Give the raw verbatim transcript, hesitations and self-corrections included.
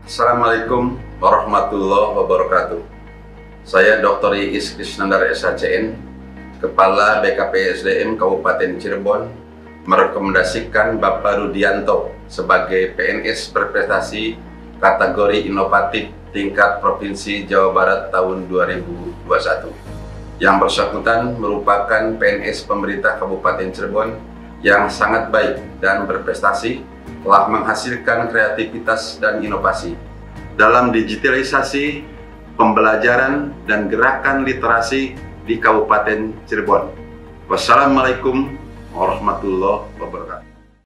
Assalamualaikum warahmatullahi wabarakatuh. Saya Doktor Iis Krisnandar S H C N, Kepala B K P S D M Kabupaten Cirebon, merekomendasikan Bapak Rudianto sebagai P N S berprestasi kategori inovatif tingkat Provinsi Jawa Barat tahun dua ribu dua puluh satu. Yang bersangkutan merupakan P N S pemerintah Kabupaten Cirebon yang sangat baik dan berprestasi, telah menghasilkan kreativitas dan inovasi dalam digitalisasi, pembelajaran, dan gerakan literasi di Kabupaten Cirebon. Wassalamualaikum warahmatullahi wabarakatuh.